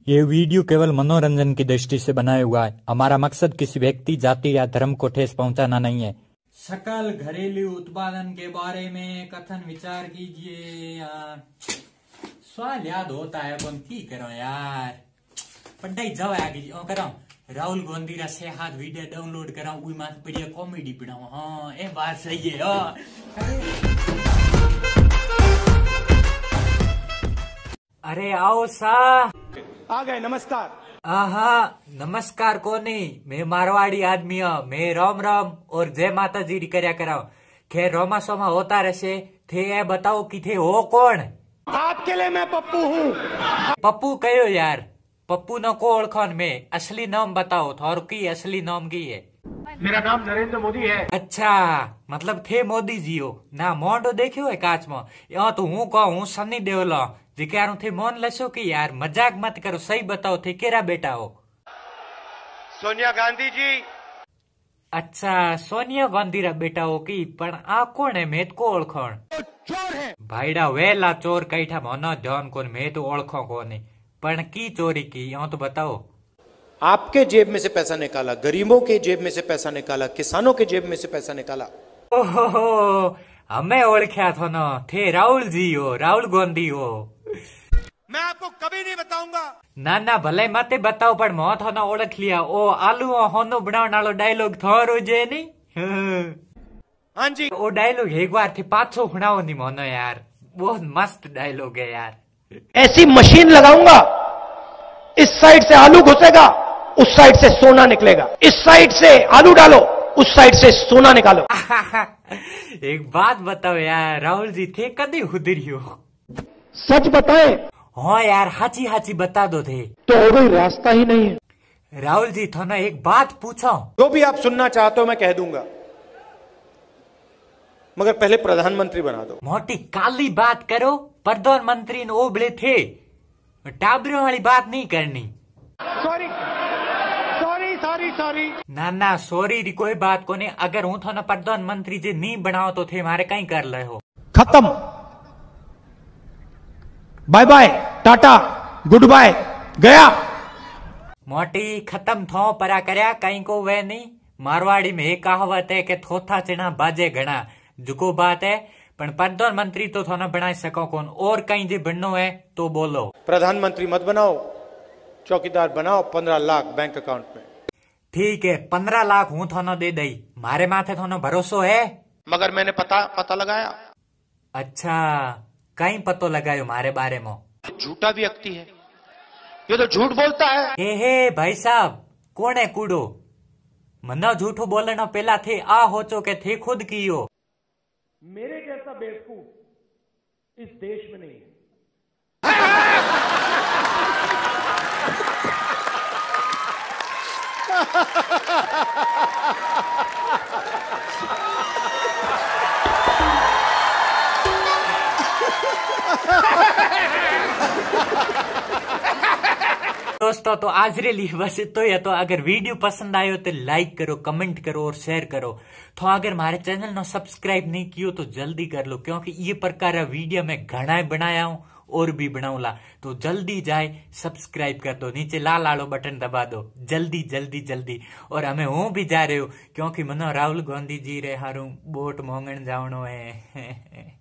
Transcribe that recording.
ये वीडियो केवल मनोरंजन की दृष्टि से बनाया हुआ है। हमारा मकसद किसी व्यक्ति, जाति या धर्म को ठेस पहुंचाना नहीं है। सकल घरेलू उत्पादन के बारे में कथन विचार कीजिए। सवाल याद होता है कौन की करो यार, पढ़ाई जाओ आगे करो। राहुल गांधी रा सेहत वीडियो डाउनलोड करा, उई मात बढ़िया कॉमेडी बनाओ। हाँ ये बात सही है। अरे आओ सा आ गए, नमस्कार। आहा नमस्कार कोनी, मैं मारवाड़ी आदमी हूँ। मैं राम राम और जय माता जी करया कराओ। खैर रोमा सोमा होता रहसे। थे ये बताओ कि थे हो कौन? आपके लिए मैं पप्पू हूँ। पप्पू कहो यार, पप्पू न को ओळखोन में असली नाम बताओ। थोर की असली नाम की है? मेरा नाम नरेंद्र मोदी है। अच्छा मतलब थे मोदी जी हो ना। मोंडो देखियो है काच में। यहाँ तो हूँ कहूँ सनी देओल जिक्यारू थे मोन लसो की यार, मजाक मत करो। सही बताओ थे केरा बेटा हो? सोनिया गांधी जी। अच्छा सोनिया गांधी रा बेटा हो की? पण आ कौन है? मैं को ओळखोण? चोर है भाईडा वेला चोर कैठा मोनो ध्यान कोन, मैं तो ओळखो कोनी। पण की चोरी की यहाँ तो बताओ। आपके जेब में से पैसा निकाला, गरीबों के जेब में से पैसा निकाला, किसानों के जेब में से पैसा निकाला। ओहो हमें ओळख्या थो न, थे राहुल जी हो, राहुल गांधी हो। मैं आपको कभी नहीं बताऊंगा। ना ना भले मते बताओ, पण मो थो न ओळख लिया। ओ आलू होनो बनावण वालो डायलॉग थोरो जे नी। हाँ जी। ओ डायलॉग एक बार थे पाछो सुनाओ नी मोनो यार, बहुत मस्त डायलॉग है यार। ऐसी मशीन लगाऊंगा, इस साइड से आलू घुसेगा, उस साइड से सोना निकलेगा। इस साइड से आलू डालो, उस साइड से सोना निकालो। एक बात बताओ यार, राहुल जी थे कदी उधरी हो? सच बताए? हाँ यार हाची हाची बता दो थे तो हो गई, रास्ता ही नहीं है। राहुल जी थो ना एक बात पूछो। जो भी आप सुनना चाहते हो मैं कह दूंगा, मगर पहले प्रधानमंत्री बना दो। मोटी काली बात करो, प्रधानमंत्री ने ओबले थे, टाबरों वाली बात नहीं करनी। Sorry sorry sorry sorry. ना ना सॉरी री कोई बात को नहीं। अगर हूँ थो ना प्रधानमंत्री जी नहीं बनाओ तो थे मारे कहीं कर ले हो। खत्म, बाय बाय, टाटा, गुड बाय, गया। मोटी खत्म थो परा करया कहीं को वे नहीं। मारवाड़ी में एक कहावत है कि थोथा चिना बाजे घना, जुको बात है। पण प्रधानमंत्री तो थोना बना सको कौन, और कहीं जे बननो है तो बोलो। प्रधानमंत्री मत बनाओ, चौकीदार बनाओ। 15 लाख बैंक अकाउंट में। ठीक है 15 लाख हूँ थोनो दे दई। मारे माथे थोनो भरोसो है? मगर मैंने पता लगाया। अच्छा कहीं पतो लगायो मारे बारे में? झूठा व्यक्ति है ये, तो झूठ बोलता है। हे भाई साहब कौन है कूड़ो? मना झूठो बोलना पहला थे आ होचो के थे खुद की हो। मेरे जैसा बेवकूफ इस देश में नहीं है। दोस्तों तो आज रे लिए बस इतो ही। तो अगर वीडियो पसंद आयो तो लाइक करो, कमेंट करो और शेयर करो। तो अगर हमारे चैनल ने सब्सक्राइब नहीं कियो तो जल्दी कर लो, क्योंकि ये प्रकार का वीडियो मैं घना बनाया हूँ और भी बनाऊंगा। तो जल्दी जाए सब्सक्राइब कर दो, नीचे लाल आलो बटन दबा दो, जल्दी जल्दी जल्दी। और हमें हूँ भी जा रहे हो, क्योंकि मनो राहुल गांधी जी रे हारू वोट मांगण जावनो है।